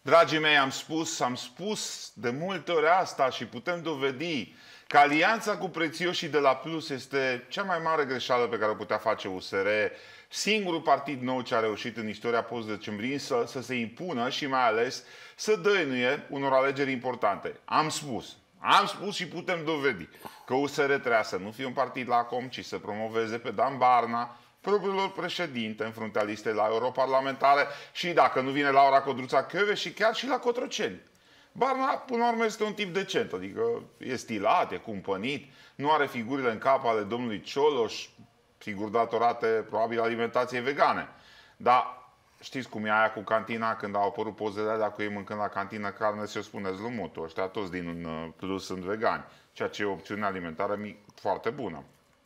Dragii mei, am spus de multe ori asta și putem dovedi că alianța cu prețioșii de la Plus este cea mai mare greșeală pe care o putea face USR, singurul partid nou ce a reușit în istoria post-decembrie să se impună și mai ales să dăinuie unor alegeri importante. Am spus și putem dovedi că USR trebuia să nu fie un partid la com, ci să promoveze pe Dan Barna, propriul președinte în fruntea listei la europarlamentare și dacă nu vine Laura Codruța-Kövesi și chiar și la Cotroceni. Barna, până la urmă, este un tip decent, adică e stilat, e cumpănit, nu are figurile în cap ale domnului Cioloș, sigur datorate probabil alimentației vegane. Dar știți cum e aia cu cantina, când au apărut pozele alea cu ei mâncând la cantină carne, se o spune zlumutul. Ăștia toți din Plus sunt vegani, ceea ce e o opțiune alimentară foarte bună.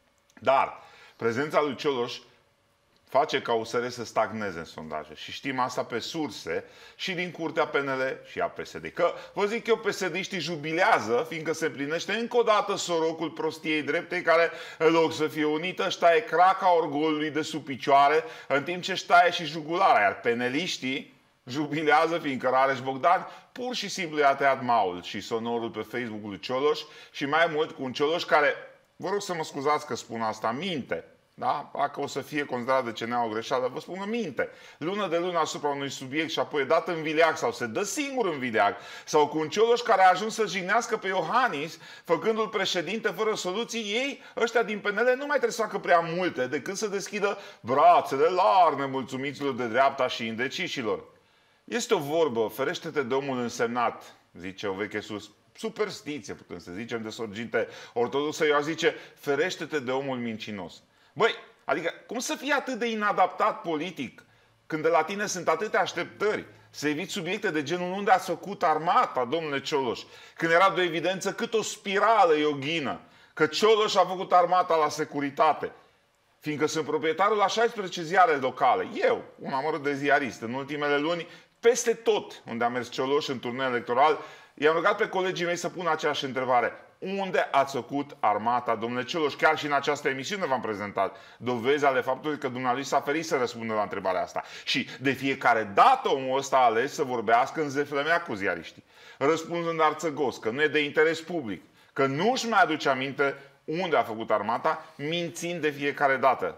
Dar prezența lui Cioloș face ca USR să stagneze în sondaje. Și știm asta pe surse și din curtea PNL și a PSD. Că, vă zic eu, PSD-știi jubilează, fiindcă se împlinește încă o dată sorocul prostiei dreptei, care, în loc să fie unită, își taie craca orgolului de sub picioare, în timp ce își taie și jugulara. Iar peneliștii jubilează, fiindcă Rareș Bogdan pur și simplu i-a tăiat maul și sonorul pe Facebook-ul lui Cioloș și mai mult cu un Cioloș care, vă rog să mă scuzați că spun asta, minte. Da? Dacă o să fie considerat de CNA o greșeală, vă spun că minte. Lună de lună asupra unui subiect și apoi e dat în vileag sau se dă singur în vileag sau cu un Cioloș care a ajuns să jignească pe Iohannis, făcându-l președinte fără soluții, ei, ăștia din PNL, nu mai trebuie să facă prea multe decât să deschidă brațele larg nemulțumiților de dreapta și indecișilor. Este o vorbă, ferește-te de omul însemnat, zice o veche superstiție, putem să zicem, de sorginte ortodoxă. Eu aș zice, ferește-te de omul mincinos. Băi, adică cum să fii atât de inadaptat politic când de la tine sunt atâtea așteptări să eviți subiecte de genul unde ați făcut armata, domnule Cioloș, când era de o evidență cât o spirală ioghină, că Cioloș a făcut armata la securitate, fiindcă sunt proprietarul la 16 ziare locale. Eu, un amărât de ziarist, în ultimele luni, peste tot unde a mers Cioloș în turneu electoral, i-am rugat pe colegii mei să pună aceeași întrebare. Unde ați făcut armata, domnule Cioloș? Chiar și în această emisiune v-am prezentat dovezi ale faptului că dumnealui s-a ferit să răspundă la întrebarea asta. Și de fiecare dată omul ăsta a ales să vorbească în zeflemea cu ziariștii, răspunzând arțăgos că nu e de interes public, că nu își mai aduce aminte unde a făcut armata, mințind de fiecare dată.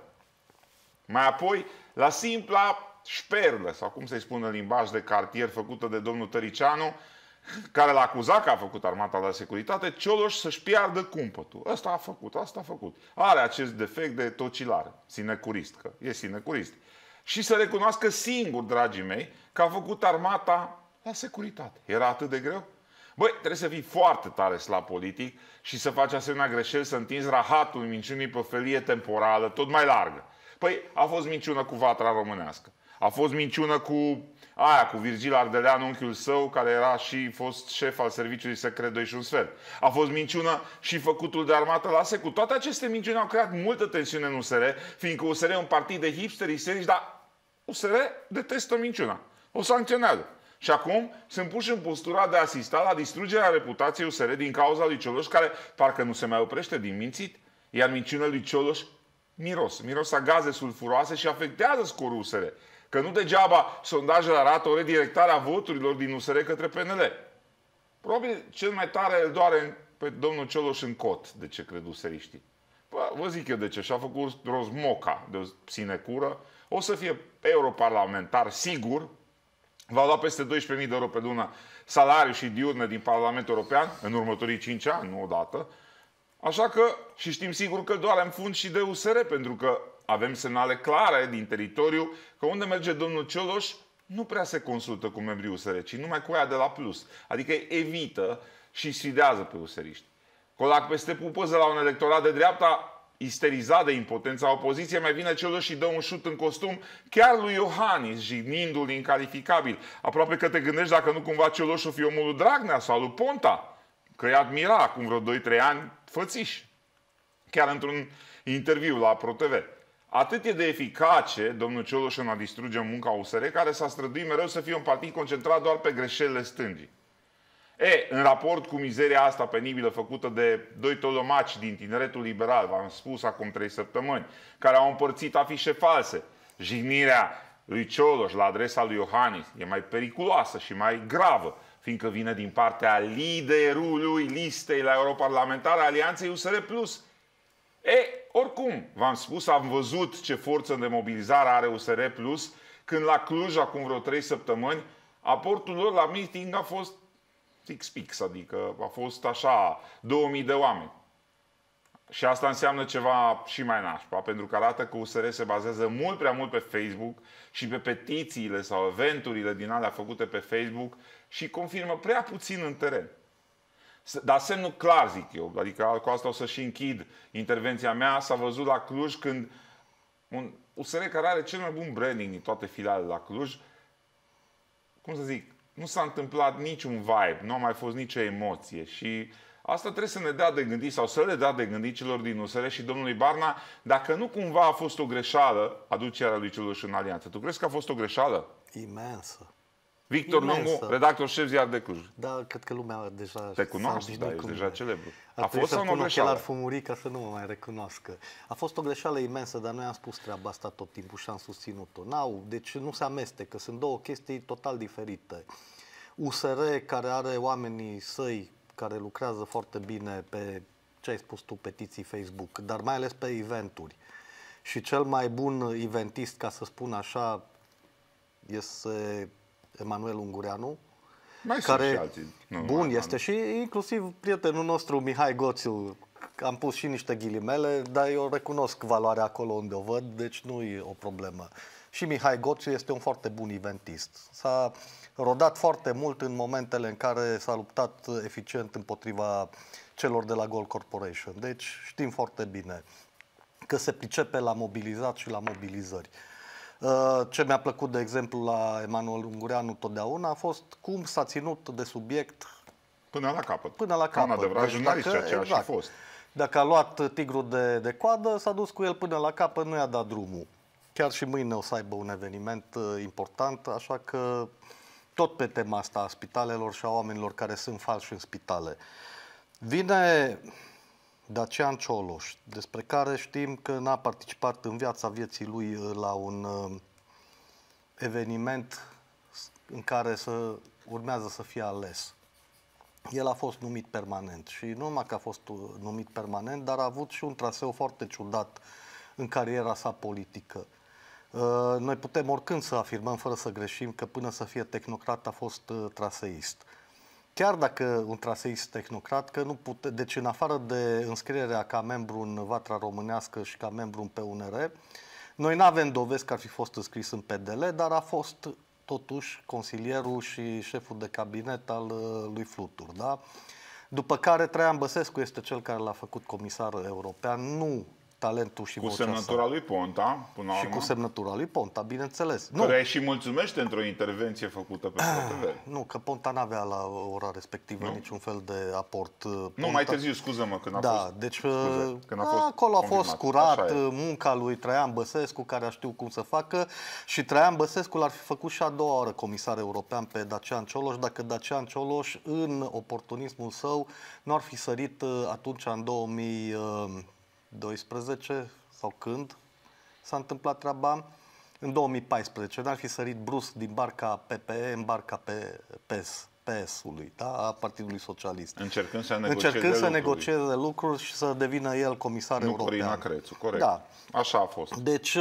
Mai apoi, la simpla șperlă, sau cum să-i spune limbaj de cartier făcută de domnul Tăricianu, care l-a acuzat că a făcut armata la securitate, Cioloș să-și piardă cumpătul. Asta a făcut. Are acest defect de tocilare, sinecurist, că e sinecurist. Și să recunoască singur, dragii mei, că a făcut armata la securitate. Era atât de greu? Băi, trebuie să fii foarte tare slab politic și să faci asemenea greșeli, să întinzi rahatul minciunii pe o felie temporală tot mai largă. Păi, a fost minciună cu vatra românească. A fost minciună cu Virgil Ardelean, unchiul său, care era și fost șef al serviciului secret 2 și un sfert. A fost minciună și făcutul de armată la secu. Toate aceste minciuni au creat multă tensiune în USR, fiindcă USR e un partid de hipsteri isterici, dar USR detestă minciuna. O sancționează. Și acum sunt puși în postura de a asista la distrugerea reputației USR din cauza lui Cioloș, care parcă nu se mai oprește din mințit. Iar minciunea lui Cioloș miros a gaze sulfuroase și afectează scorul USR. Că nu degeaba sondajele arată o redirectare a voturilor din USR către PNL. Probabil cel mai tare îl doare pe domnul Cioloș în cot, de ce cred useriștii. Vă zic eu de ce. Și-a făcut rost moca de o sinecură. O să fie europarlamentar, sigur. Va lua peste 12.000 de euro pe lună salariu și diurne din Parlamentul European în următorii 5 ani, nu odată. Așa că, și știm sigur că doar în fund și de USR, pentru că avem semnale clare din teritoriu că unde merge domnul Cioloș nu prea se consultă cu membrii USR, ci numai cu aia de la Plus. Adică evită și sfidează pe useriști. Colac peste pupăză la un electorat de dreapta, isterizat de impotența opoziției, mai vine Cioloș și dă un șut în costum chiar lui Iohannis, jignindu-l incalificabil. Aproape că te gândești dacă nu cumva Cioloș o fi omul lui Dragnea sau lui Ponta, că îi admira acum vreo 2-3 ani fățiși. Chiar într-un interviu la ProTV. Atât e de eficace domnul Cioloș în a distruge munca USR, care s-a străduit mereu să fie un partid concentrat doar pe greșelile stângii. În raport cu mizeria asta penibilă făcută de doi tolomaci din tineretul liberal, v-am spus acum 3 săptămâni, care au împărțit afișe false, jignirea lui Cioloș la adresa lui Iohannis e mai periculoasă și mai gravă, fiindcă vine din partea liderului listei la europarlamentare Alianței USR+. Oricum, v-am spus, am văzut ce forță de mobilizare are USR+, când la Cluj, acum vreo 3 săptămâni, aportul lor la meeting a fost fix, adică a fost așa, 2000 de oameni. Și asta înseamnă ceva și mai nașpa, pentru că arată că USR se bazează mult prea mult pe Facebook și pe petițiile sau eventurile din alea făcute pe Facebook și confirmă prea puțin în teren. Dar semnul clar, zic eu, adică cu asta o să și închid intervenția mea, s-a văzut la Cluj când un USR care are cel mai bun branding din toate filialele la Cluj, cum să zic, nu s-a întâmplat niciun vibe, nu a mai fost nicio emoție și asta trebuie să ne dea de gândit sau să le dea de gândit celor din USR și domnului Barna, dacă nu cumva a fost o greșeală aducerea lui Cioloș în alianță. Tu crezi că a fost o greșeală? Imensă. Victor Lungu, redactor șef Ziar de Cluj. Da, cred că lumea deja... Te cunoaște, da, ești deja celebru. A fost sau nu o greșeală? Ar fumuri ca să nu mă mai recunoască. A fost o greșeală imensă, dar noi am spus treaba asta tot timpul și am susținut-o. Deci nu se amestecă, sunt două chestii total diferite. USR, care are oamenii săi care lucrează foarte bine pe, ce ai spus tu, petiții Facebook, dar mai ales pe eventuri. Și cel mai bun eventist, ca să spun așa, este Emanuel Ungureanu, mai care și alții. bun este și inclusiv prietenul nostru Mihai Goțiu. Am pus și niște ghilimele, dar eu recunosc valoarea acolo unde o văd, deci nu e o problemă. Și Mihai Goțiu este un foarte bun eventist. S-a rodat foarte mult în momentele în care s-a luptat eficient împotriva celor de la Gold Corporation. Deci știm foarte bine că se pricepe la mobilizat și la mobilizări. Ce mi-a plăcut, de exemplu, la Emanuel Ungureanu totdeauna a fost cum s-a ținut de subiect până la capăt. Până la capăt. Ca un adevărat jurnalist, ceea ce exact, a și fost. Dacă a luat tigrul de coadă, s-a dus cu el până la capăt, nu i-a dat drumul. Chiar și mâine o să aibă un eveniment important, așa că tot pe tema asta a spitalelor și a oamenilor care sunt falși în spitale. Vine Dacian Cioloș, despre care știm că n-a participat în viața vieții lui la un eveniment în care urmează să fie ales. El a fost numit permanent și nu numai că a fost numit permanent, dar a avut și un traseu foarte ciudat în cariera sa politică. Noi putem oricând să afirmăm, fără să greșim, că până să fie tehnocrat a fost traseist. Chiar dacă un traseist tehnocrat, că nu deci în afară de înscrierea ca membru în Vatra Românească și ca membru în PUNR, noi nu avem dovezi că ar fi fost înscris în PDL, dar a fost totuși consilierul și șeful de cabinet al lui Flutur. Da? După care Traian Băsescu este cel care l-a făcut comisar european, nu talentul și vocea sa. Cu semnătura lui Ponta, până la urmă. Și cu semnătura lui Ponta, bineînțeles. Care și mulțumește într-o intervenție făcută pe ProTV. Nu, că Ponta n-avea la ora respectivă niciun fel de aport. Ponta... Nu, mai târziu, scuză-mă, când a fost... Deci când a fost acolo a fost curat munca lui Traian Băsescu, care a știut cum să facă, și Traian Băsescu l-ar fi făcut și a doua oară comisar european pe Dacian Cioloș, dacă Dacian Cioloș, în oportunismul său, nu ar fi sărit atunci, în 2012 sau când s-a întâmplat treaba, în 2014, n-ar fi sărit brusc din barca PPE în barca PS-ului, da? A Partidului Socialist. Încercând să negocieze lucruri și să devină el comisar european. Corina Crețu, corect. Da. Așa a fost. Deci,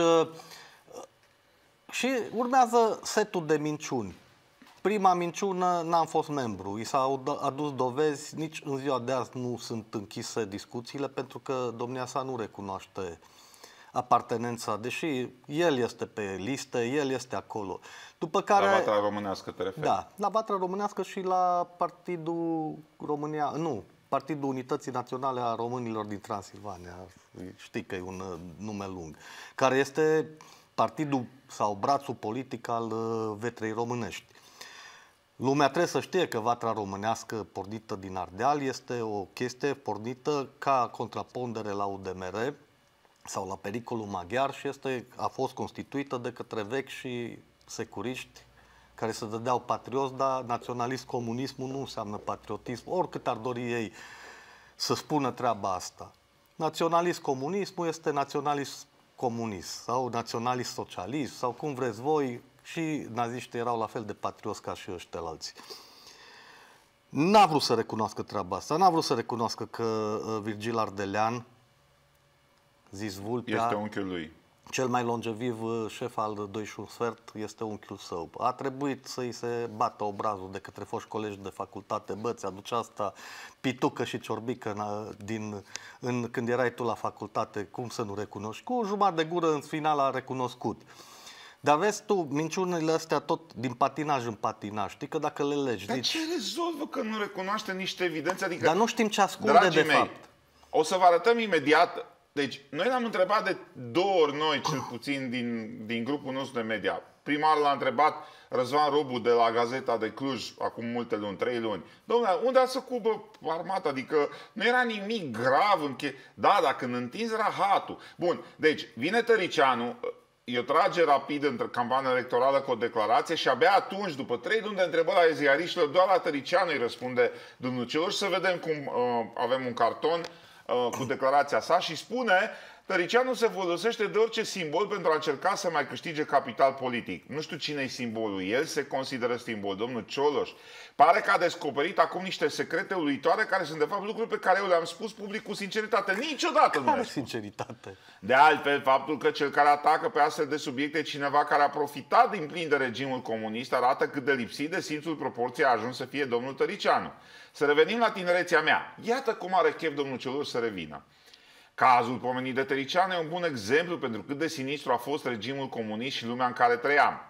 și urmează setul de minciuni. Prima minciună, n-am fost membru. I s-au adus dovezi, nici în ziua de azi nu sunt închise discuțiile, pentru că domnia sa nu recunoaște apartenența, deși el este pe listă, el este acolo. După care, la Vatra Românească te referi? Da, la Vatra Românească și la Partidul Partidul Unității Naționale a Românilor din Transilvania. Știi că e un nume lung. Care este partidul sau brațul politic al Vetrei Românești. Lumea trebuie să știe că Vatra Românească pornită din Ardeal este o chestie pornită ca contrapondere la UDMR sau la pericolul maghiar și a fost constituită de către vechi și securiști care se dădeau patrioți, dar naționalist-comunismul nu înseamnă patriotism, oricât ar dori ei să spună treaba asta. Naționalist-comunismul este naționalist comunist sau naționalist socialist sau cum vreți voi, și naziștii erau la fel de patrioți ca și ăștia alții. N-a vrut să recunoască treaba asta, n-a vrut să recunoască că Virgil Ardelean, zis Vulpea, este unchiul lui. Cel mai longeviv șef al 2 și un sfert este unchiul său. A trebuit să-i se bată obrazul de către foști colegi de facultate. Bă, ți-aduce asta pitucă și ciorbică când erai tu la facultate, cum să nu recunoști? Cu o jumătate de gură în final a recunoscut. Dar vezi tu, minciunile astea tot din patinaj în patinaj. Știi că dacă le legi... Dar ce rezolvă că nu recunoaște niște evidențe? Adică, dar nu știm ce ascunde de fapt. O să vă arătăm imediat. Deci, noi l-am întrebat de 2 ori noi, cel puțin, din grupul nostru de media. Prima oară l-a întrebat Răzvan Robu de la Gazeta de Cluj, acum multe luni, 3 luni. Dom'le, unde ați făcut armata? Adică nu era nimic grav. Da, dar când întinzi rahatul. Bun, deci, vine Tăricianu, eu trage rapid în campania electorală cu o declarație și abia atunci, după 3 luni de întrebări la ziariștilor, doar la Tăricianu îi răspunde domnul Cioloș. Să vedem cum avem un carton cu declarația sa și spune: Tăricianu se folosește de orice simbol pentru a încerca să mai câștige capital politic. Nu știu cine e simbolul, el se consideră simbol, domnul Cioloș. Pare că a descoperit acum niște secrete uluitoare care sunt de fapt lucruri pe care eu le-am spus public cu sinceritate. Niciodată nu le-am spus. Sinceritate? De altfel, faptul că cel care atacă pe astfel de subiecte cineva care a profitat din plin de regimul comunist arată cât de lipsit de simțul proporției a ajuns să fie domnul Tăricianu. Să revenim la tinerețea mea. Iată cum are chef domnul Cioloș să revină. Cazul pomenit de Tăricianu e un bun exemplu pentru cât de sinistru a fost regimul comunist și lumea în care trăiam.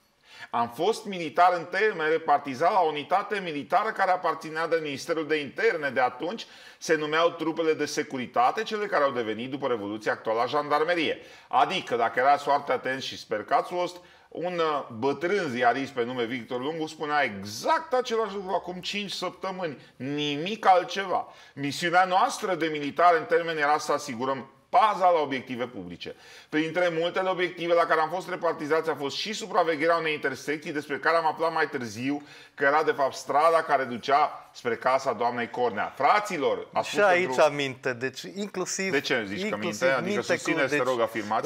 Am fost militar în termen repartizat la o unitate militară care aparținea de Ministerul de Interne de atunci, se numeau trupele de securitate, cele care au devenit după Revoluția actuală jandarmerie. Adică, dacă erați foarte atenți și sper că ați fost, un bătrân ziarist pe nume Victor Lungu spunea exact același lucru acum 5 săptămâni, nimic altceva. Misiunea noastră de militar în termen era să asigurăm paza la obiective publice. Printre multele obiective la care am fost repartizați a fost și supravegherea unei intersecții despre care am aflat mai târziu că era de fapt strada care ducea spre casa doamnei Cornea. Fraților, și aici aminte, deci inclusiv... De ce zici că minte? Adică susțineți, te rog, afirmația?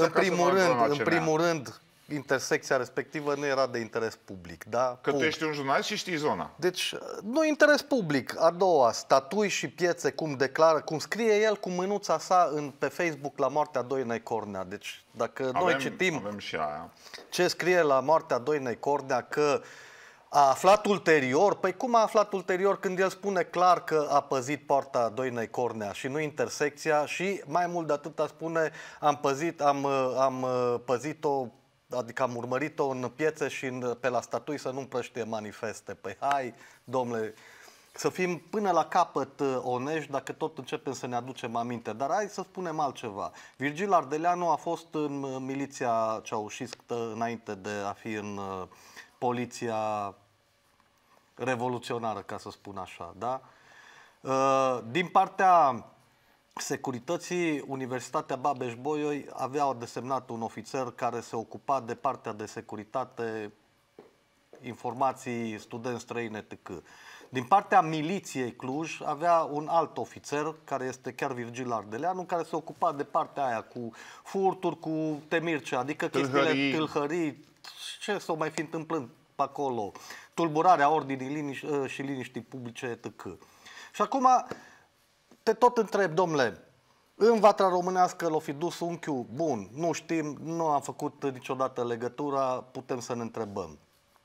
În primul rând, intersecția respectivă nu era de interes public, da? Că tu ești un jurnalist și știi zona. Deci, nu interes public. A doua, statui și piețe, cum scrie el cu mânuța sa pe Facebook la moartea Doinei Cornea. Deci, dacă noi citim și aia. Ce scrie la moartea Doinei Cornea, că a aflat ulterior, păi cum a aflat ulterior când el spune clar că a păzit poarta Doinei Cornea și nu intersecția și mai mult de atâta spune am păzit-o, adică am urmărit-o în piețe și pe la statui să nu împrăștie manifeste. Păi hai, domnule, să fim până la capăt onești dacă tot începem să ne aducem aminte. Dar hai să spunem altceva. Virgil Ardeleanu a fost în miliția ceaușistă înainte de a fi în poliția revoluționară, ca să spun așa. Da? Din partea securității, Universitatea Babeș-Bolyai avea desemnat un ofițer care se ocupa de partea de securitate, informații, studenți străini, etc. Din partea miliției Cluj avea un alt ofițer, care este chiar Virgil Ardeleanu, care se ocupa de partea aia cu furturi, cu temircea, adică chestiile tâlhării, ce s-o mai fi întâmplând pe acolo, tulburarea ordinii și liniștii publice, etc. Și acum te tot întreb, domnule, în Vatra Românească l-o fi dus unchiul? Bun, nu știm, nu am făcut niciodată legătura, putem să ne întrebăm.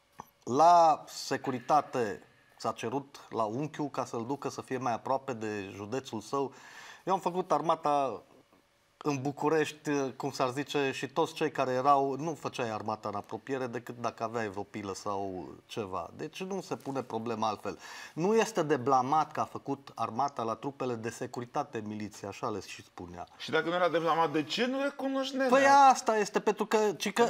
La securitate s-a cerut la unchiul ca să-l ducă să fie mai aproape de județul său. Eu am făcut armata în București, cum s-ar zice, și toți cei care erau, nu făceai armata în apropiere decât dacă aveai vreo pilă sau ceva. Deci nu se pune problema altfel. Nu este de blamat că a făcut armata la trupele de securitate, miliția, așa le și spunea. Și dacă nu era de blamat, de ce nu recunoști nenea? Păi asta este, pentru că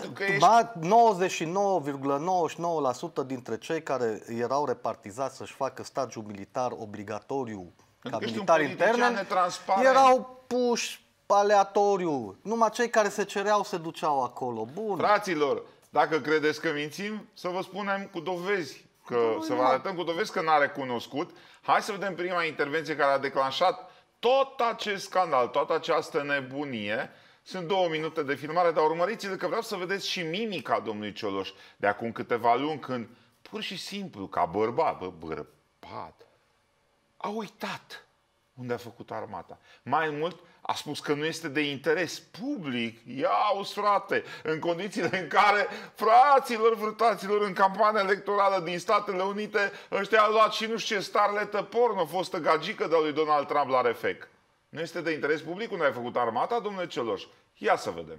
99,99% dintre cei care erau repartizați să-și facă stagiul militar obligatoriu ca militari interne erau puși aleatoriu. Numai cei care se cereau se duceau acolo. Bun. Fraților, dacă credeți că mințim, să vă spunem cu dovezi. Să vă arătăm cu dovezi că n-a recunoscut. Hai să vedem prima intervenție care a declanșat tot acest scandal, toată această nebunie. Sunt 2 minute de filmare, dar urmăriți-le că vreau să vedeți și mimica domnului Cioloș de acum câteva luni, când pur și simplu, ca bărbat, a uitat unde a făcut armata. Mai mult, a spus că nu este de interes public. Ia-uzi, frate, în condițiile în care fraților, în campania electorală din Statele Unite, ăștia au luat și nu știu ce starletă porno, fostă gagică de lui Donald Trump la refec. Nu este de interes public unde ai făcut armata, domnule Cioloș? Ia să vedem.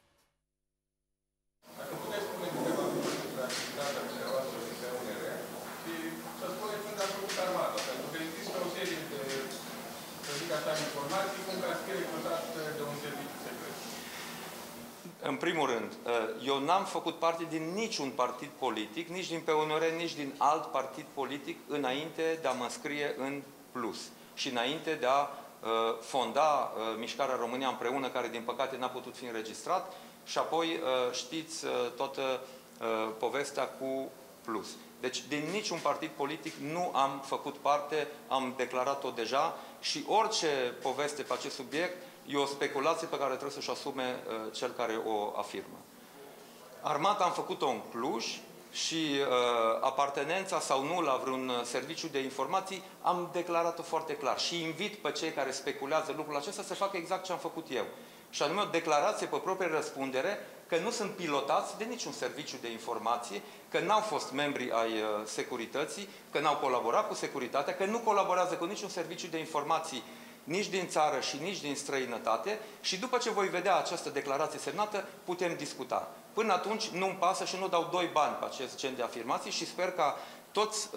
În primul rând, eu n-am făcut parte din niciun partid politic, nici din PNR, nici din alt partid politic, înainte de a mă înscrie în Plus și înainte de a fonda Mișcarea România Împreună, care din păcate n-a putut fi înregistrat, și apoi știți toată povestea cu Plus. Deci din niciun partid politic nu am făcut parte, am declarat-o deja și orice poveste pe acest subiect e o speculație pe care trebuie să-și asume cel care o afirmă. Armata am făcut-o în Cluj și apartenența sau nu la vreun serviciu de informații am declarat-o foarte clar și invit pe cei care speculează lucrul acesta să facă exact ce am făcut eu. Și anume o declarație pe proprie răspundere că nu sunt pilotați de niciun serviciu de informație, că n-au fost membri ai securității, că n-au colaborat cu securitatea, că nu colaborează cu niciun serviciu de informații nici din țară și nici din străinătate și după ce voi vedea această declarație semnată, putem discuta. Până atunci nu-mi pasă și nu dau 2 bani pe acest gen de afirmații și sper ca toți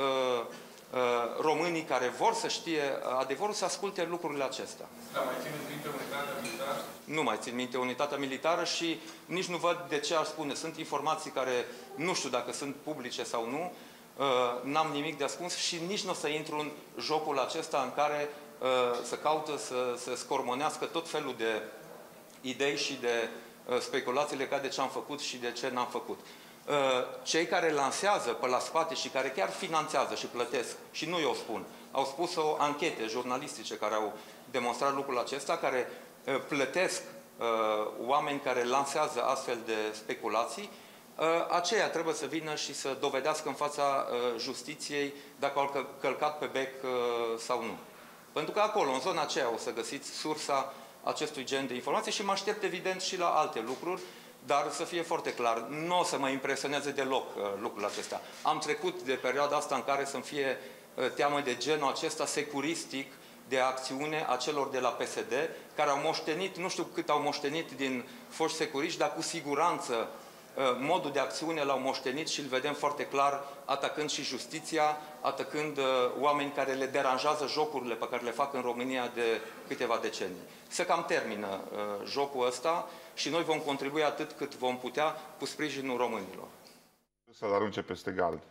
românii care vor să știe adevărul să asculte lucrurile acestea. Da, mai țineți minte unitatea militară? Nu mai țin minte unitatea militară și nici nu văd de ce ar spune. Sunt informații care nu știu dacă sunt publice sau nu, n-am nimic de ascuns și nici nu o să intru în jocul acesta în care să caută să scormonească tot felul de idei și de speculații legate de ce am făcut și de ce n-am făcut. Cei care lansează pe la spate și care chiar finanțează și plătesc, și nu eu spun, au spus-o anchete jurnalistice care au demonstrat lucrul acesta, care plătesc oameni care lansează astfel de speculații, aceia trebuie să vină și să dovedească în fața justiției dacă au călcat pe bec sau nu. Pentru că acolo, în zona aceea, o să găsiți sursa acestui gen de informații și mă aștept evident și la alte lucruri, dar să fie foarte clar, nu o să mă impresioneze deloc lucrul acesta. Am trecut de perioada asta în care să-mi fie teamă de genul acesta securistic de acțiune a celor de la PSD, care au moștenit, nu știu cât au moștenit din foști securiști, dar cu siguranță modul de acțiune l-au moștenit și îl vedem foarte clar atacând și justiția, atacând oameni care le deranjează jocurile pe care le fac în România de câteva decenii. Se cam termină jocul ăsta și noi vom contribui atât cât vom putea cu sprijinul românilor. Să-l arunce peste gard.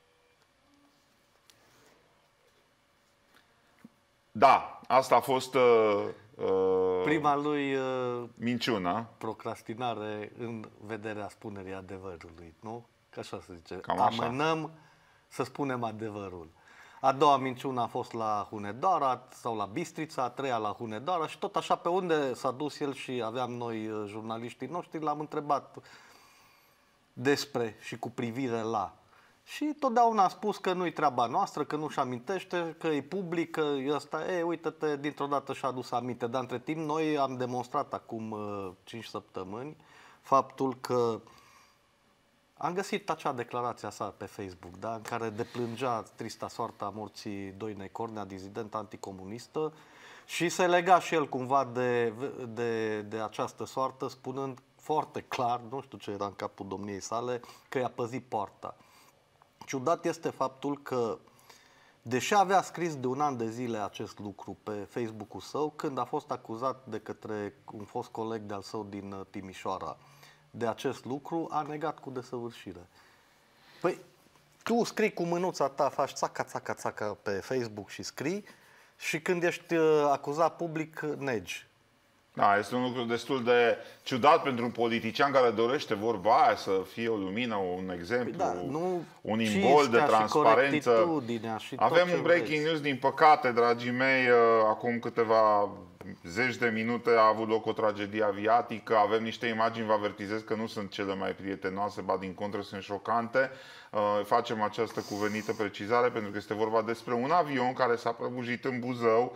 Da, asta a fost prima lui minciuna. procrastinare în vederea spunerii adevărului, nu? Că așa se zice. Cam așa. Amânăm să spunem adevărul. A doua minciună a fost la Hunedoara sau la Bistrița, a treia la Hunedoara și tot așa pe unde s-a dus el și aveam noi jurnaliștii noștri, l-am întrebat despre și cu privire la. Și totdeauna a spus că nu-i treaba noastră, că nu-și amintește, că e public, că e ăsta. Uite-te, dintr-o dată și-a adus aminte. Dar între timp noi am demonstrat acum 5 săptămâni faptul că am găsit acea declarație a sa pe Facebook, da, în care deplângea trista soarta morții Doinei Cornea, dizidentă anticomunistă, și se lega și el cumva de această soartă, spunând foarte clar, nu știu ce era în capul domniei sale, că i-a păzit poarta. Ciudat este faptul că, deși avea scris de 1 an de zile acest lucru pe Facebook-ul său, când a fost acuzat de către un fost coleg de-al său din Timișoara de acest lucru, a negat cu desăvârșire. Păi, tu scrii cu mânuța ta, faci țaca, țaca, țaca pe Facebook și scrii, și când ești acuzat public, negi. Da, este un lucru destul de ciudat pentru un politician care dorește vorba aia să fie o lumină, un exemplu, Da, un imbol de transparență. Și Avem un breaking news, din păcate, dragii mei, acum câteva zeci de minute a avut loc o tragedie aviatică, avem niște imagini, vă avertizez că nu sunt cele mai prietenoase, ba din contră sunt șocante. Facem această cuvenită precizare pentru că este vorba despre un avion care s-a prăbușit în Buzău.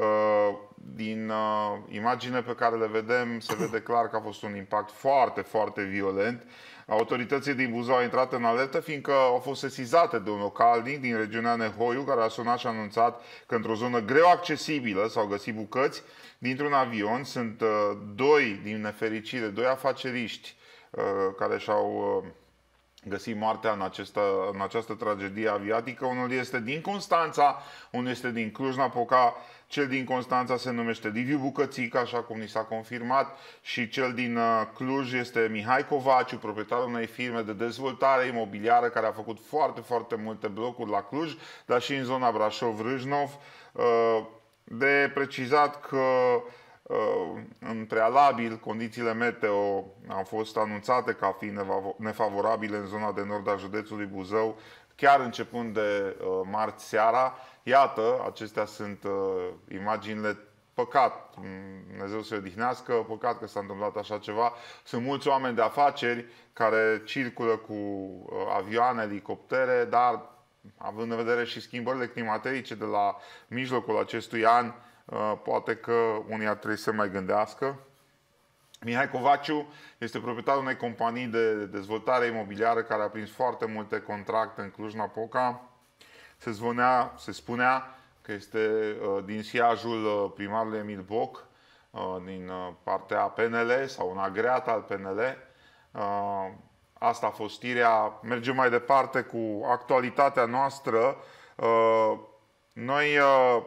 Din imagine pe care le vedem, se vede clar că a fost un impact foarte, foarte violent. Autoritățile din Buzău au intrat în alertă fiindcă au fost sesizate de un localnic din regiunea Nehoiu care a sunat și a anunțat că într-o zonă greu accesibilă s-au găsit bucăți dintr-un avion. Sunt doi, din nefericire, doi afaceriști care și-au găsit moartea în această tragedie aviatică. Unul este din Constanța, unul este din Cluj-Napoca. Cel din Constanța se numește Liviu Bucățică, așa cum ni s-a confirmat, și cel din Cluj este Mihai Covaciu, proprietarul unei firme de dezvoltare imobiliară care a făcut foarte, foarte multe blocuri la Cluj, dar și în zona Brașov-Râșnov. De precizat că în prealabil, condițiile meteo au fost anunțate ca fiind nefavorabile în zona de nord a județului Buzău, chiar începând de marți seara. Iată, acestea sunt imaginile. Păcat, Dumnezeu să-i odihnească, păcat că s-a întâmplat așa ceva. Sunt mulți oameni de afaceri care circulă cu avioane, elicoptere, dar având în vedere și schimbările climaterice de la mijlocul acestui an, poate că unii ar trebui să mai gândească. Mihai Covaciu este proprietarul unei companii de dezvoltare imobiliară care a prins foarte multe contracte în Cluj-Napoca. Se spunea că este din siajul primarului Emil Boc, din partea PNL sau un agreat al PNL. Asta a fost știrea. Mergem mai departe cu actualitatea noastră. Noi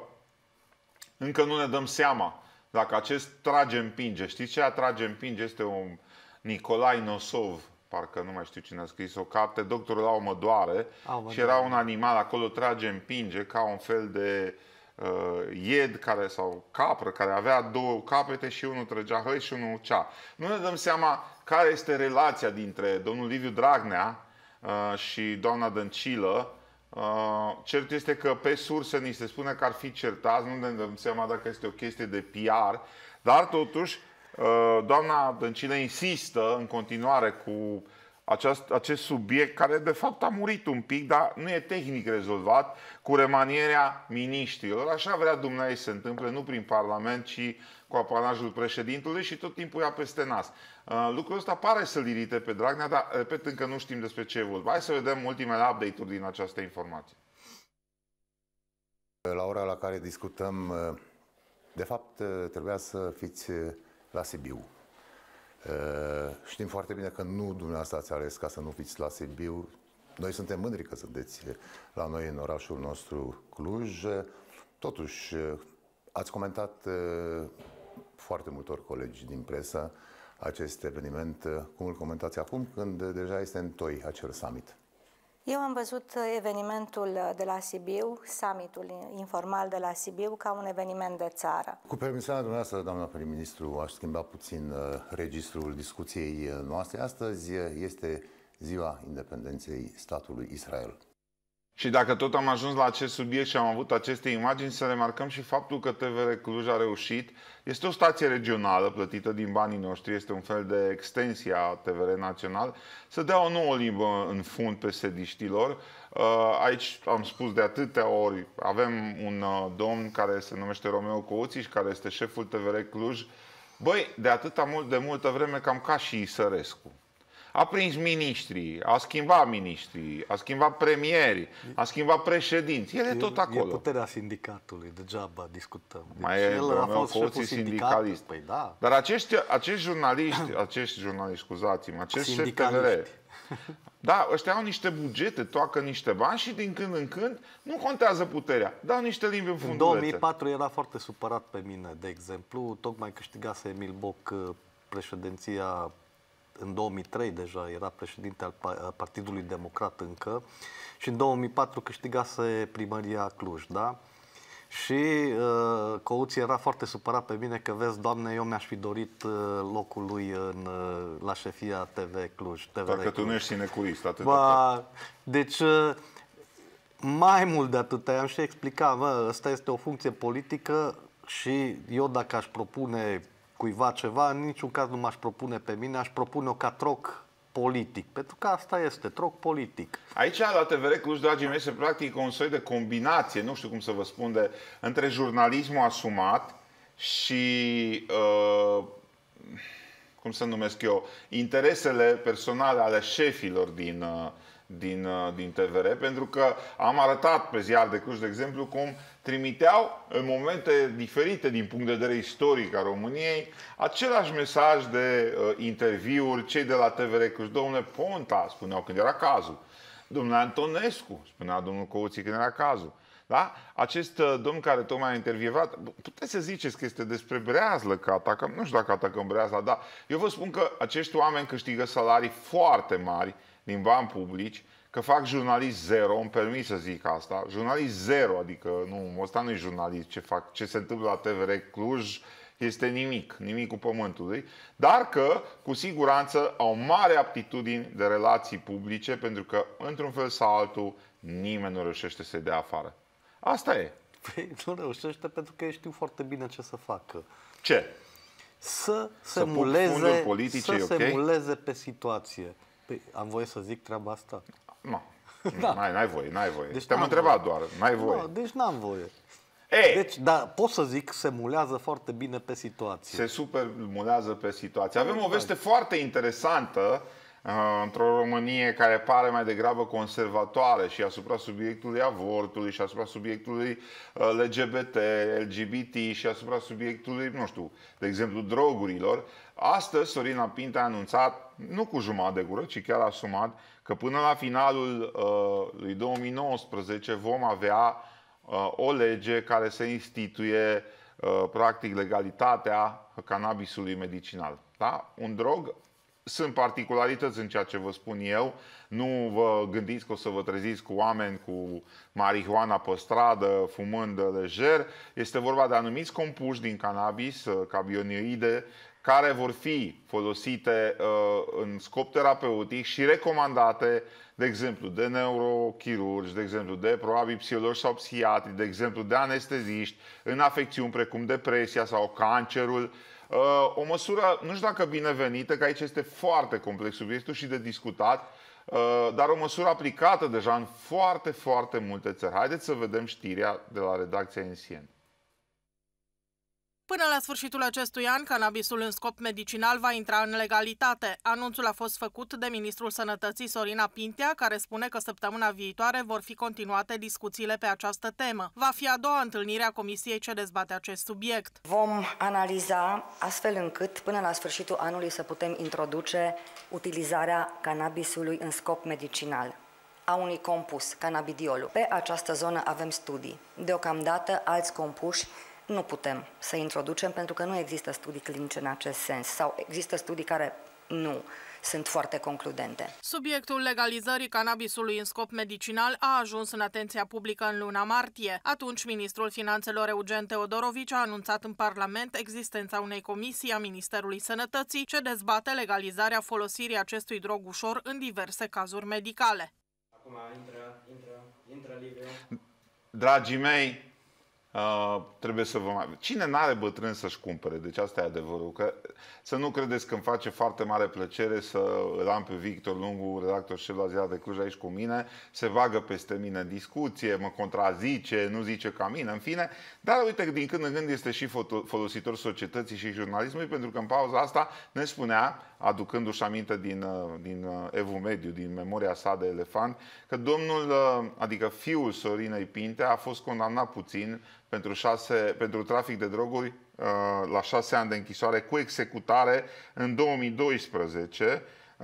încă nu ne dăm seama dacă acest trage-împinge. Știți ce trage-împinge? Este un Nicolae Nosov, parcă nu mai știu cine a scris o carte, Doctorul la o mădoare, și era un animal acolo, trage-împinge, ca un fel de ied sau capră care avea două capete și unul trăgea hăi și unul cea. Nu ne dăm seama care este relația dintre domnul Liviu Dragnea și doamna Dăncilă. Cert este că pe surse ni se spune că ar fi certați, nu ne dăm seama dacă este o chestie de PR, dar totuși doamna Dăncilă insistă în continuare cu acest subiect care de fapt a murit un pic, dar nu e tehnic rezolvat, cu remanierea miniștrilor. Așa vrea dumneavoastră să se întâmple, nu prin Parlament, ci cu apanajul președintelui și tot timpul ia peste nas. Lucrul ăsta pare să-l irite pe Dragnea, dar repet, încă nu știm despre ce e vorba. Hai să vedem ultimele update-uri din această informație. La ora la care discutăm, de fapt, trebuia să fiți la Sibiu. Știm foarte bine că nu dumneavoastră ați ales ca să nu fiți la Sibiu. Noi suntem mândri că sunteți la noi în orașul nostru Cluj. Totuși, ați comentat foarte multor colegi din presă acest eveniment. Cum îl comentați acum, când deja este în toi acel summit? Eu am văzut evenimentul de la Sibiu, summitul informal de la Sibiu, ca un eveniment de țară. Cu permisiunea dumneavoastră, doamna prim-ministru, aș schimba puțin registrul discuției noastre. Astăzi este ziua independenței statului Israel. Și dacă tot am ajuns la acest subiect și am avut aceste imagini, să remarcăm și faptul că TVR Cluj a reușit. Este o stație regională plătită din banii noștri, este un fel de extensie a TVR național, să dea o nouă limbă în fund PSD-știlor. Aici am spus de atâtea ori, avem un domn care se numește Romeo Coțiș, care este șeful TVR Cluj. Băi, de multă vreme cam ca și Isărescu. A prins miniștrii, a schimbat miniștrii, a schimbat premieri, a schimbat președinți. El e tot acolo. E puterea sindicatului, degeaba discutăm. Deci mai e Romeo Coții sindicalist. Păi da. Dar acești jurnaliști, scuzați-mă, acești șefi TVR, da, ăștia au niște bugete, toacă niște bani și din când în când, nu contează puterea, dau niște limbi în fundulețe. În 2004 era foarte supărat pe mine, de exemplu, tocmai câștigase Emil Boc președinția. În 2003 deja era președinte al Partidului Democrat încă și în 2004 câștigase primăria Cluj, da? Și Căuții era foarte supărat pe mine că, vezi, Doamne, eu mi-aș fi dorit locul lui la șefia TV Cluj. Dacă tu nu ești sinecurist, atât. Deci, mai mult de atât, am și explicat, ăsta este o funcție politică Și eu dacă aș propune cuiva ceva, în niciun caz nu m-aș propune pe mine, aș propune-o ca troc politic, pentru că asta este, troc politic. Aici, la TVR Cluj, dragii mei, se practică un soi de combinație, nu știu cum să vă spun, între jurnalismul asumat și, cum să numesc eu, interesele personale ale șefilor din TVR, pentru că am arătat pe Ziar de Cluj, de exemplu, cum trimiteau în momente diferite din punct de vedere istoric a României același mesaj de interviuri, cei de la TVR Cluj. Domnule Ponta, spuneau când era cazul. Domnule Antonescu, spunea domnul Căuții când era cazul. Da? Acest domn care tocmai a intervievat, puteți să ziceți că este despre breazlă, că atacăm, nu știu dacă atacăm breazla, dar eu vă spun că acești oameni câștigă salarii foarte mari din bani publici, că fac jurnalist zero, îmi permit să zic asta, jurnalist zero, adică nu, ăsta nu e jurnalist, ce se întâmplă la TVR Cluj este nimicul pământului, dar că cu siguranță au mare aptitudini de relații publice, pentru că într-un fel sau altul nimeni nu reușește să-i dea afară. Asta e. Păi, nu reușește pentru că ei știu foarte bine ce să facă. Ce? Să semuleze pe situație. Păi, am voie să zic treaba asta? Nu. N-ai voie. Deci te-am întrebat doar. N-ai voie. No, deci n-am voie. Ei, Deci, da, pot să zic, semulează foarte bine pe situație. se supermulează pe situație. Avem o veste foarte interesantă într-o Românie care pare mai degrabă conservatoare și asupra subiectului avortului și asupra subiectului LGBT și asupra subiectului, nu știu, de exemplu, drogurilor. Astăzi Sorina Pintea a anunțat, nu cu jumătate de gură, ci chiar asumat, că până la finalul lui 2019 vom avea o lege care să instituie practic legalitatea cannabisului medicinal. Da? Un drog. Sunt particularități în ceea ce vă spun eu. Nu vă gândiți că o să vă treziți cu oameni cu marihuana pe stradă, fumând lejer. Este vorba de anumiți compuși din cannabis, cannabinoide, care vor fi folosite în scop terapeutic și recomandate, de exemplu, de neurochirurgi, de exemplu, de probabil psihologi sau psihiatri, de exemplu, de anesteziști, în afecțiuni precum depresia sau cancerul. O măsură, nu știu dacă binevenită, că aici este foarte complex subiectul și de discutat, dar o măsură aplicată deja în foarte, foarte multe țări. Haideți să vedem știrea de la redacția NCN. Până la sfârșitul acestui an, cannabisul în scop medicinal va intra în legalitate. Anunțul a fost făcut de ministrul Sănătății Sorina Pintea, care spune că săptămâna viitoare vor fi continuate discuțiile pe această temă. Va fi a doua întâlnire a comisiei ce dezbate acest subiect. Vom analiza astfel încât până la sfârșitul anului să putem introduce utilizarea cannabisului în scop medicinal, a unui compus, cannabidiolul. Pe această zonă avem studii. Deocamdată alți compuși nu putem să introducem pentru că nu există studii clinice în acest sens sau există studii care nu sunt foarte concludente. Subiectul legalizării cannabisului în scop medicinal a ajuns în atenția publică în luna martie. Atunci, ministrul Finanțelor Eugen Teodorovici a anunțat în Parlament existența unei comisii a Ministerului Sănătății ce dezbate legalizarea folosirii acestui drog ușor în diverse cazuri medicale. Acum intră Liviu. Dragii mei, trebuie să vă mai... Cine n-are bătrân să-și cumpere? Deci asta e adevărul. Că să nu credeți că îmi face foarte mare plăcere să îl am pe Victor Lungu, redactor șef la Ziar de Cluj, aici cu mine. Se bagă peste mine în discuție, mă contrazice, nu zice ca mine, în fine. Dar uite că din când în când este și folositor societății și jurnalismului, pentru că în pauza asta ne spunea, aducându-și aminte din Evul Mediu, din memoria sa de elefant, că domnul, adică fiul Sorinei Pintea, a fost condamnat puțin pentru trafic de droguri la 6 ani de închisoare cu executare în 2012,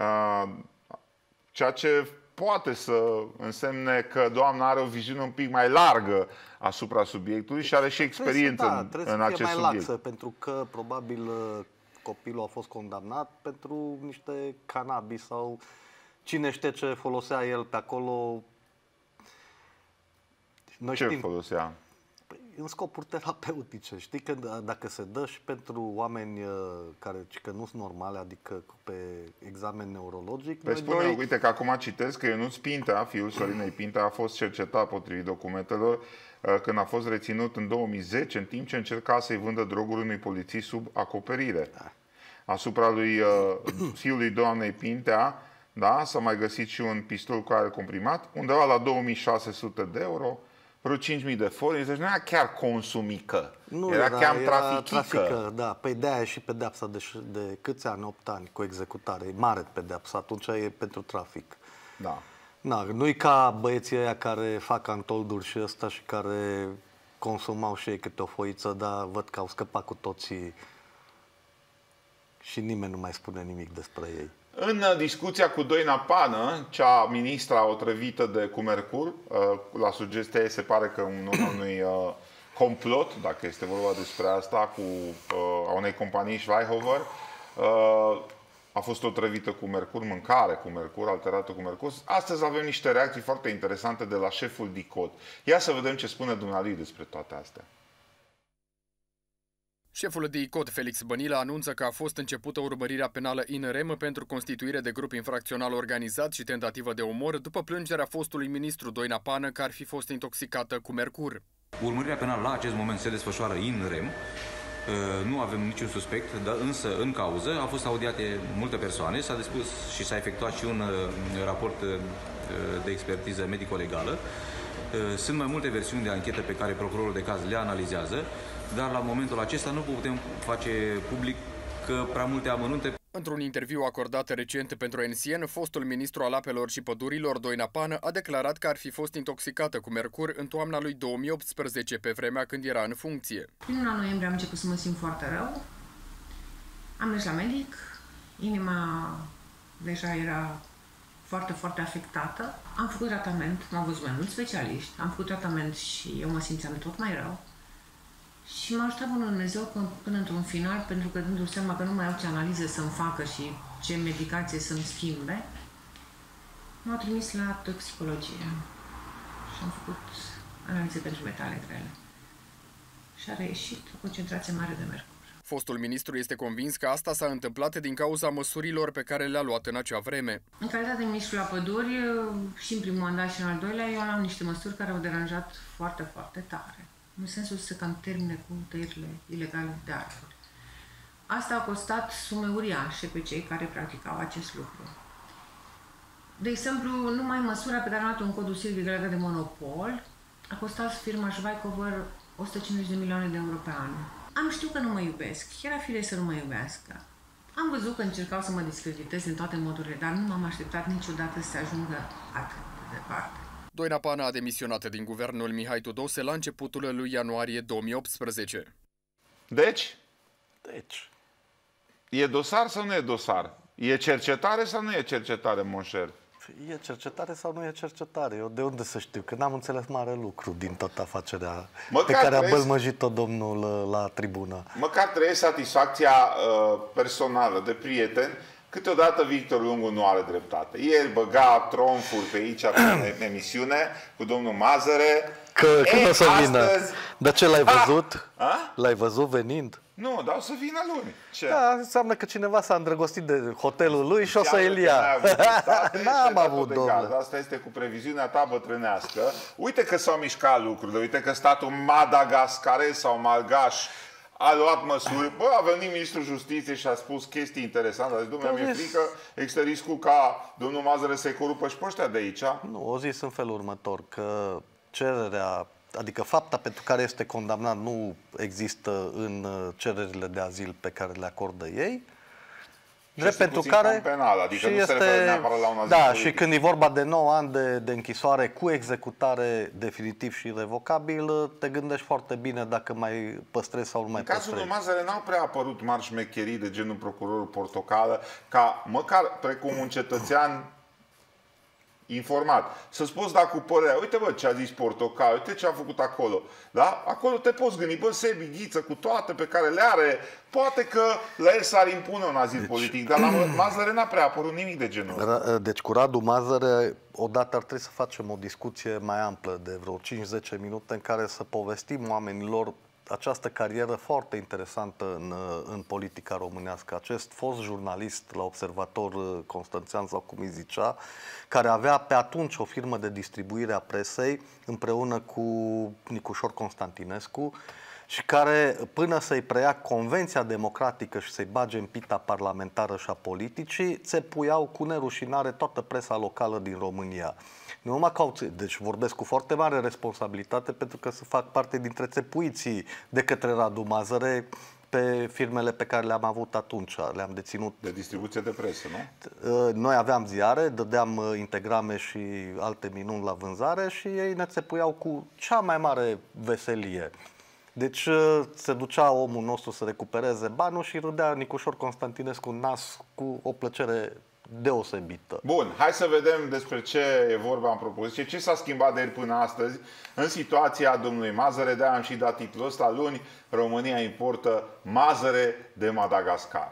ceea ce poate să însemne că doamna are o viziune un pic mai largă asupra subiectului și are și experiență în acest subiect. Mai laxă, pentru că probabil copilul a fost condamnat pentru niște cannabis sau cine știe ce folosea el pe acolo. Noi ce folosea? în scopuri terapeutice. Știi că dacă se dă și pentru oameni care că nu sunt normale, adică pe examen neurologic... Păi spune, uite că acum citesc că Ionuț Pintea, fiul Sorinei Pintea, a fost cercetat potrivit documentelor când a fost reținut în 2010, în timp ce încerca să-i vândă droguri unui polițist sub acoperire. Asupra lui fiului doamnei Pintea, da, s-a mai găsit și un pistol cu aer comprimat, undeva la 2600 de euro, vreo 5.000 de forinți, deci nu era chiar consumică, era chiar trafică. Da, păi de-aia și pedeapsa de câți ani? 8 ani cu executare, e mare pedeapsa, atunci e pentru trafic. Da. Na, nu-i ca băieții ăia care fac antolduri și ăsta și care consumau și ei câte o foiță, dar văd că au scăpat cu toții și nimeni nu mai spune nimic despre ei. În discuția cu Doina Pană, cea ministra otrăvită cu Mercur, la sugestia ei se pare că în urma unui complot, dacă este vorba despre asta, a unei companii Schweihofer, a fost otrăvită cu Mercur, mâncare cu Mercur, alterată cu Mercur. Astăzi avem niște reacții foarte interesante de la șeful DICOT. Ia să vedem ce spune dumnealui despre toate astea. Șeful DICOT, Felix Bănila, anunță că a fost începută urmărirea penală in rem pentru constituire de grup infracțional organizat și tentativă de omor după plângerea fostului ministru Doina Pană că ar fi fost intoxicată cu mercur. Urmărirea penală la acest moment se desfășoară in rem. Nu avem niciun suspect, dar însă în cauză au fost audiate multe persoane, s-a dispus și s-a efectuat și un raport de expertiză medico-legală. Sunt mai multe versiuni de anchetă pe care procurorul de caz le analizează, dar la momentul acesta nu putem face public prea multe amănunte. Într-un interviu acordat recent pentru NCN, fostul ministru al apelor și pădurilor, Doina Pană, a declarat că ar fi fost intoxicată cu mercur în toamna lui 2018, pe vremea când era în funcție. Prin luna noiembrie am început să mă simt foarte rău. Am mers la medic, inima deja era foarte, foarte afectată. Am făcut tratament, m-au văzut mai mulți specialiști, am făcut tratament și eu mă simțeam tot mai rău. Și m-a ajutat Bunul Dumnezeu până într-un final, pentru că dându-mi seama că nu mai au ce analize să-mi facă și ce medicație să-mi schimbe, m-au trimis la toxicologie și am făcut analize pentru metale grele. Și a reieșit o concentrație mare de mercur. Fostul ministru este convins că asta s-a întâmplat din cauza măsurilor pe care le-a luat în acea vreme. În calitate de ministru la păduri, și în primul mandat și în al doilea, eu am niște măsuri care au deranjat foarte, foarte tare. În sensul să cam termine cu tăierile ilegale de arbori. Asta a costat sume uriașe pe cei care practicau acest lucru. De exemplu, numai măsura pe care am luat-o în codul silvic legat de monopol a costat firma Schweihofer 150 de milioane de euro pe an. Am știut că nu mă iubesc, era firesc să nu mă iubească. Am văzut că încercau să mă discrediteze în toate modurile, dar nu m-am așteptat niciodată să se ajungă atât de departe. Doina Pană a demisionat din guvernul Mihai Tudose la începutul lui ianuarie 2018. Deci? E dosar sau nu e dosar? E cercetare sau nu e cercetare, monșer? E cercetare sau nu e cercetare? Eu de unde să știu? Că n-am înțeles mare lucru din toată afacerea pe care a bălmăjit-o domnul la tribună. Măcar trăiesc satisfacția personală de prieten. Câteodată Victor Lungu nu are dreptate. Ieri băga tronfuri pe aici, pe emisiune, cu domnul Mazăre. Că nu o să vină. Dar ce, l-ai văzut? L-ai văzut venind? Nu, dar o să vină luni. Ce? Da, înseamnă că cineva s-a îndrăgostit de hotelul lui și o să îl ia. N-am avut, domnule. Asta este cu previziunea ta bătrânească. Uite că s-au mișcat lucrurile. Uite că statul madagascarez sau malgaș a luat măsuri. Bă, a venit ministrul justiției și a spus chestii interesante. A zis, domnule, mi-e frică, există riscul ca domnul Mazăre să-i corupă și pe ăștia de aici. Nu, o zis în felul următor, că cererea, adică fapta pentru care este condamnat nu există în cererile de azil pe care le acordă ei. Drept pentru care penal, adică nu se referă neapărat la un azil politic. Și când e vorba de 9 ani de închisoare cu executare definitiv și irrevocabil, te gândești foarte bine dacă mai păstrezi sau nu mai păstrezi. În cazul lui Mazăre n-au prea apărut mari șmecherii de genul procurorul Portocală, ca măcar precum un cetățean informat, să-ți poți da cu părerea. Uite bă ce a zis Portocal, uite ce a făcut acolo. Da? Acolo te poți gândi, bă, Sebi Ghiță, cu toate pe care le are, poate că la el s-ar impune un azil politic, dar la Mazăre n-a prea apărut nimic de genul ăsta. Deci cu Radu Mazăre, odată ar trebui să facem o discuție mai amplă de vreo 5-10 minute în care să povestim oamenilor această carieră foarte interesantă în politica românească. Acest fost jurnalist la Observator Constanțean, sau cum îi zicea, care avea pe atunci o firmă de distribuire a presei împreună cu Nicușor Constantinescu și care, până să-i preia Convenția Democratică și să-i bage în pita parlamentară și a politicii, țepuiau cu nerușinare toată presa locală din România. Deci vorbesc cu foarte mare responsabilitate pentru că să fac parte dintre țepuiții de către Radu Mazăre pe firmele pe care le-am avut atunci, le-am deținut. De distribuție de presă, nu? Noi aveam ziare, dădeam integrame și alte minuni la vânzare și ei ne țepuiau cu cea mai mare veselie. Deci se ducea omul nostru să recupereze banul și râdea Nicușor Constantinescu în nas cu o plăcere deosebită. Bun, hai să vedem despre ce e vorba în propoziție. Ce s-a schimbat de ieri până astăzi în situația domnului Mazăre? De-aia am și dat titlul ăsta. Luni, România importă Mazăre de Madagascar.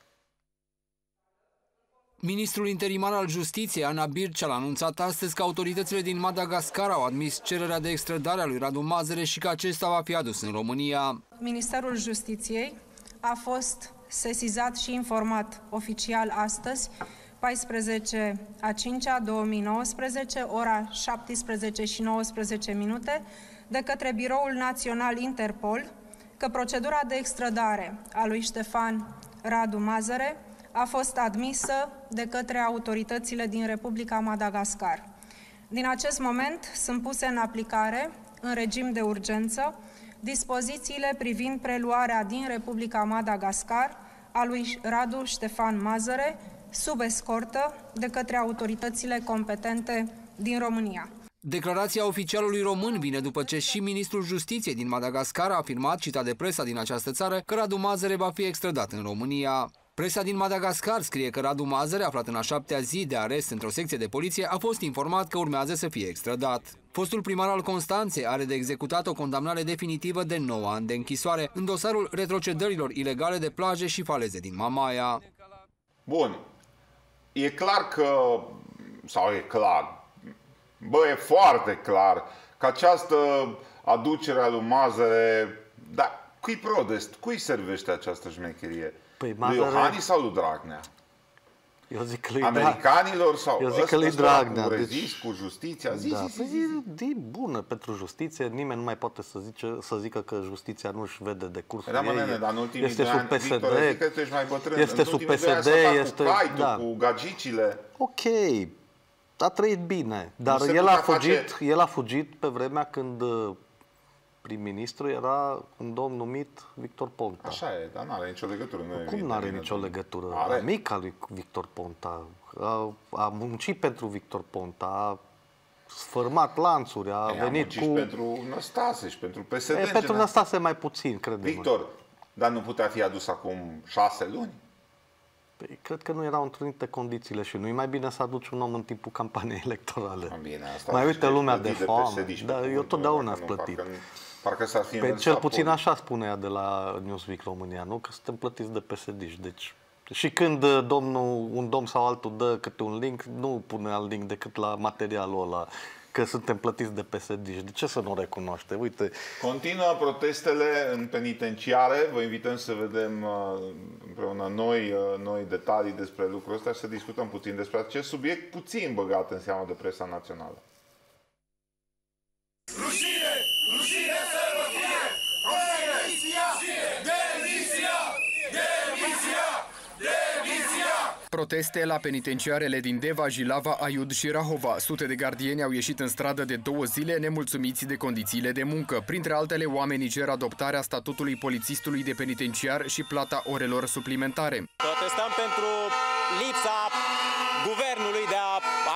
Ministrul interimar al Justiției, Ana Bircea, a anunțat astăzi că autoritățile din Madagascar au admis cererea de extradare a lui Radu Mazăre și că acesta va fi adus în România. Ministerul Justiției a fost sesizat și informat oficial astăzi, 14/5/2019, ora 17:19, de către Biroul Național Interpol, că procedura de extradare a lui Ștefan Radu Mazăre a fost admisă de către autoritățile din Republica Madagascar. Din acest moment sunt puse în aplicare, în regim de urgență, dispozițiile privind preluarea din Republica Madagascar a lui Radu Ștefan Mazăre sub escortă de către autoritățile competente din România. Declarația oficialului român vine după ce și ministrul Justiției din Madagascar a afirmat, citat de presa din această țară, că Radu Mazăre va fi extradat în România. Presa din Madagascar scrie că Radu Mazăre, aflat în a 7-a zi de arest într-o secție de poliție, a fost informat că urmează să fie extradat. Fostul primar al Constanței are de executat o condamnare definitivă de 9 ani de închisoare în dosarul retrocedărilor ilegale de plaje și faleze din Mamaia. Bun. E clar că, sau e clar, bă, e foarte clar că această aducere a lui Mazăre, dar cui prodest, cui servește această șmecherie? Păi, lui Iohannis sau lui Dragnea? Eu zic că lui americanilor sau eu zic că lui Dragnea. Cu rezist, cu justiția? E bună pentru justiție. Nimeni nu mai poate să zică că justiția nu își vede decursul ei. Dar în ultimii este sub PSD. Victor, zic că tu ești mai bătrân. Este sub PSD. Este cu caitul, cu gagicile. Ok. A trăit bine. Dar el a fugit pe vremea când prim-ministru era un domn numit Victor Ponta. Așa e, dar nu are nicio legătură. Cum nu are nicio legătură? Amica lui Victor Ponta. A muncit pentru Victor Ponta, a sfârmat lanțuri, a venit cu... pentru Năstase și pentru PSD. Pentru Năstase mai puțin, crede-mă. Dar nu putea fi adus acum 6 luni? Păi, cred că nu erau întrunite condițiile și nu e mai bine să aduci un om în timpul campaniei electorale. Bine, asta mai uite lumea de foame. Da, eu totdeauna ați plătit. Parcă s-ar fi pe cel puțin așa spune ea de la Newsweek România, nu? Că suntem plătiți de PSD-și. Deci, și când un domn sau altul dă câte un link, nu pune alt link decât la materialul ăla, că suntem plătiți de PSD-și. De ce să nu recunoaște? Uite. Continuă protestele în penitenciare. Vă invităm să vedem împreună noi detalii despre lucrul ăsta și să discutăm puțin despre acest subiect, puțin băgat în seamă de presa națională. Rușine! Rușine să vă fie! Demisia! Demisia! Demisia! Demisia! Proteste la penitenciarele din Deva, Jilava, Aiud și Rahova. Sute de gardieni au ieșit în stradă de 2 zile nemulțumiți de condițiile de muncă. Printre altele, oamenii cer adoptarea statutului polițistului de penitenciar și plata orelor suplimentare. Protestăm pentru lipsa guvernului de a acorda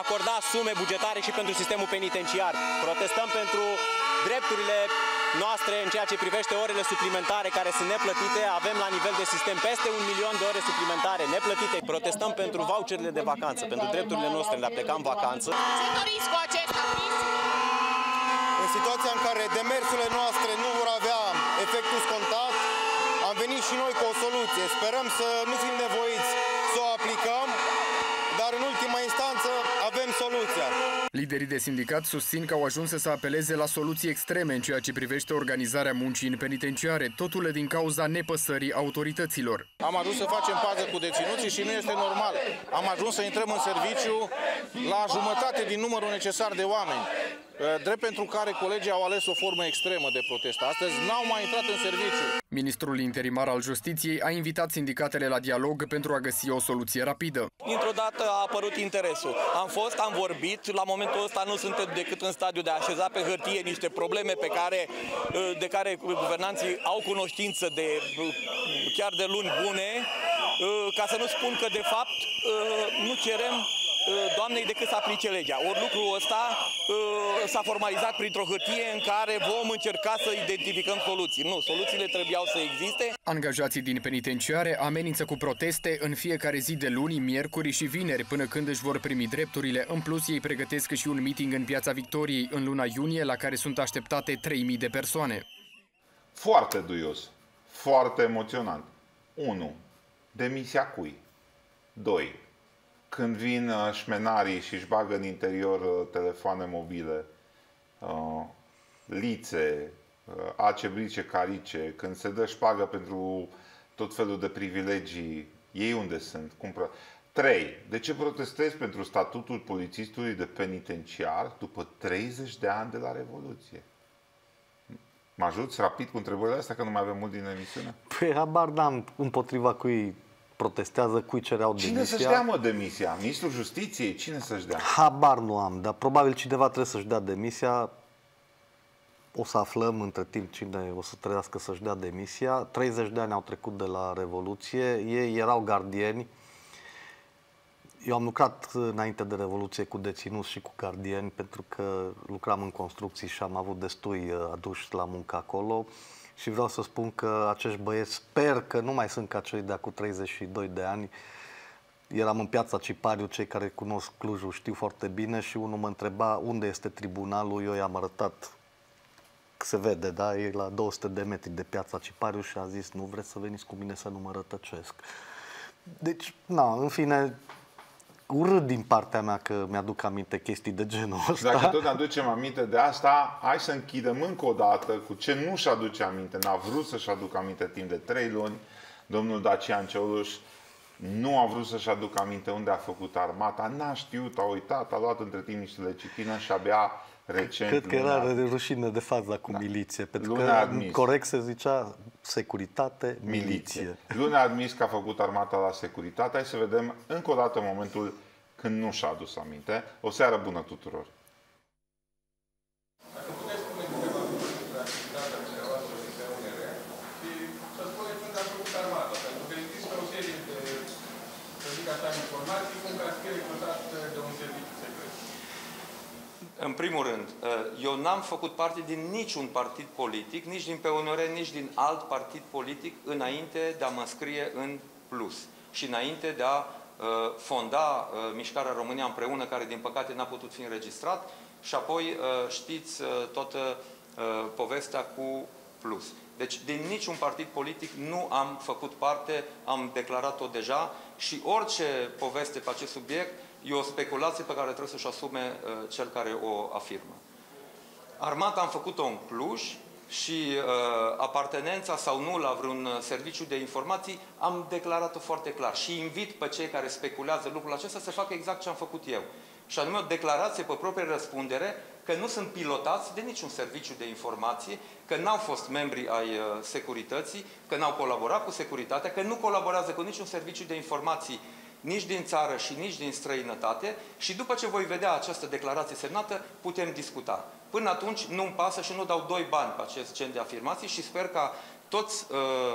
sume bugetare și pentru sistemul penitenciar. Protestăm pentru drepturile noastre în ceea ce privește orele suplimentare care sunt neplătite. Avem la nivel de sistem peste 1 milion de ore suplimentare neplătite. Protestăm pentru voucherele de vacanță, pentru drepturile noastre de a pleca în vacanță. Ce doriți cu acesta? În situația în care demersurile noastre nu vor avea efectul scontat, am venit și noi cu o soluție. Sperăm să nu fim nevoiți să o aplicăm, dar în ultima instanță avem soluția. Liderii de sindicat susțin că au ajuns să se apeleze la soluții extreme în ceea ce privește organizarea muncii în penitenciare, totul din cauza nepăsării autorităților. Am ajuns să facem pază cu deținuții și nu este normal. Am ajuns să intrăm în serviciu la jumătate din numărul necesar de oameni, drept pentru care colegii au ales o formă extremă de protest. Astăzi n-au mai intrat în serviciu. Ministrul interimar al Justiției a invitat sindicatele la dialog pentru a găsi o soluție rapidă. Dintr-o dată a apărut interesul. Am vorbit, la momentul ăsta nu suntem decât în stadiu de a așeza pe hârtie niște probleme de care guvernanții au cunoștință chiar de luni bune, ca să nu spun că de fapt nu cerem doamnei decât să aplice legea. Ori lucrul ăsta s-a formalizat printr-o hârtie în care vom încerca să identificăm soluții. Nu, soluțiile trebuiau să existe. Angajații din penitenciare amenință cu proteste în fiecare zi de luni, miercuri și vineri, până când își vor primi drepturile. În plus, ei pregătesc și un meeting în Piața Victoriei în luna iunie, la care sunt așteptate 3.000 de persoane. Foarte duios, foarte emoționant. 1. Demisia cui? 2. Când vin șmenarii și își bagă în interior telefoane mobile, lițe, ace-brice, carice, când se dă șpagă pentru tot felul de privilegii, ei unde sunt? 3. De ce protestezi pentru statutul polițistului de penitenciar după 30 de ani de la Revoluție? Mă ajuți rapid cu întrebările astea, că nu mai avem mult din emisiune? Păi habar n-am împotriva cui protestează, cui cereau demisia. Cine să-și dea, mă, demisia? Ministrul Justiției? Cine să-și dea? Habar nu am, dar probabil cineva trebuie să-și dea demisia. O să aflăm între timp cine o să trebuiască să-și dea demisia. 30 de ani au trecut de la Revoluție, ei erau gardieni. Eu am lucrat înainte de Revoluție cu deținuți și cu gardieni, pentru că lucram în construcții și am avut destui aduși la muncă acolo. Și vreau să spun că acești băieți, sper că nu mai sunt ca cei de acum 32 de ani. Eram în Piața Cipariu, cei care cunosc Clujul știu foarte bine, și unul mă întreba unde este tribunalul. Eu i-am arătat, se vede, da? E la 200 de metri de Piața Cipariu și a zis, nu vreți să veniți cu mine să nu mă rătăcesc. Deci, na, în fine, urât din partea mea că mi-aduc aminte chestii de genul ăsta. Dacă tot aducem aminte de asta, hai să închidem încă o dată cu ce nu-și aduce aminte. N-a vrut să-și aducă aminte timp de 3 luni. Domnul Dacian Cioloș nu a vrut să-și aducă aminte unde a făcut armata, n-a știut, a uitat, a luat între timp niște lecitină și abia recent... Cred că era rușine de faza cu miliție, pentru că corect se zicea securitate, miliție. Luni a admis că a făcut armata la securitate. Hai să vedem încă o dată momentul când nu și-a adus aminte. O seară bună tuturor! Dacă puteți spune câteva lucruri despre activitatea dumneavoastră de UNR și să spuneți unde ați făcut armata, pentru că există o serie de, să zic așa, informații cum că ați fi recrutat de un serviciu secret. În primul rând, eu n-am făcut parte din niciun partid politic, nici din PNR, nici din alt partid politic, înainte de a mă înscrie în Plus și înainte de a fonda Mișcarea România Împreună, care din păcate n-a putut fi înregistrat, și apoi știți toată povestea cu Plus. Deci din niciun partid politic nu am făcut parte, am declarat-o deja, și orice poveste pe acest subiect e o speculație pe care trebuie să-și asume cel care o afirmă. Armata am făcut-o în Cluj și apartenența sau nu la vreun serviciu de informații am declarat-o foarte clar. Și invit pe cei care speculează lucrul acesta să facă exact ce am făcut eu. Și anume o declarație pe proprie răspundere că nu sunt pilotați de niciun serviciu de informație, că n-au fost membri ai securității, că n-au colaborat cu securitatea, că nu colaborează cu niciun serviciu de informații nici din țară și nici din străinătate, și după ce voi vedea această declarație semnată, putem discuta. Până atunci nu-mi pasă și nu dau 2 bani pe acest gen de afirmații și sper ca toți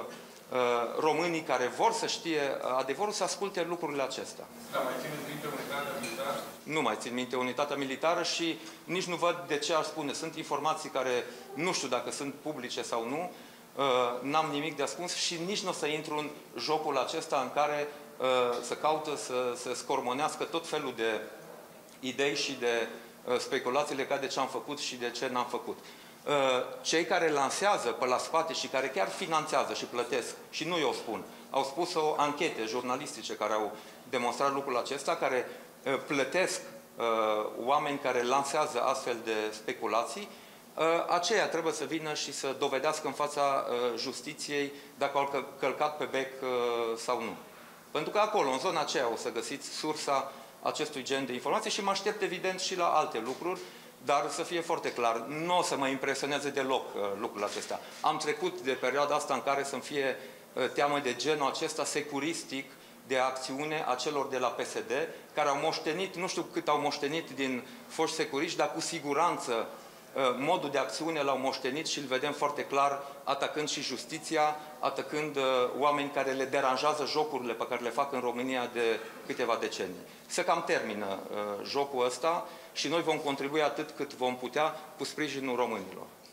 românii care vor să știe adevărul să asculte lucrurile acestea. Da, mai țineți minte unitatea militară? Nu mai țin minte unitatea militară și nici nu văd de ce aș spune. Sunt informații care nu știu dacă sunt publice sau nu, n-am nimic de ascuns și nici nu o să intru în jocul acesta în care să caută să scormonească tot felul de idei și de speculații legate de ce am făcut și de ce n-am făcut. Cei care lansează pe la spate și care chiar finanțează și plătesc, și nu eu spun, au spus-o anchete jurnalistice care au demonstrat lucrul acesta, care plătesc oameni care lansează astfel de speculații, aceia trebuie să vină și să dovedească în fața justiției dacă au călcat pe bec sau nu. Pentru că acolo, în zona aceea, o să găsiți sursa acestui gen de informații și mă aștept evident și la alte lucruri, dar să fie foarte clar, nu o să mă impresioneze deloc lucrurile acestea. Am trecut de perioada asta în care să-mi fie teamă de genul acesta securistic de acțiune a celor de la PSD, care au moștenit, nu știu cât au moștenit din foști securiști, dar cu siguranță modul de acțiune l-au moștenit și îl vedem foarte clar atacând și justiția, atacând oameni care le deranjează jocurile pe care le fac în România de câteva decenii. Se cam termină jocul ăsta și noi vom contribui atât cât vom putea cu sprijinul românilor.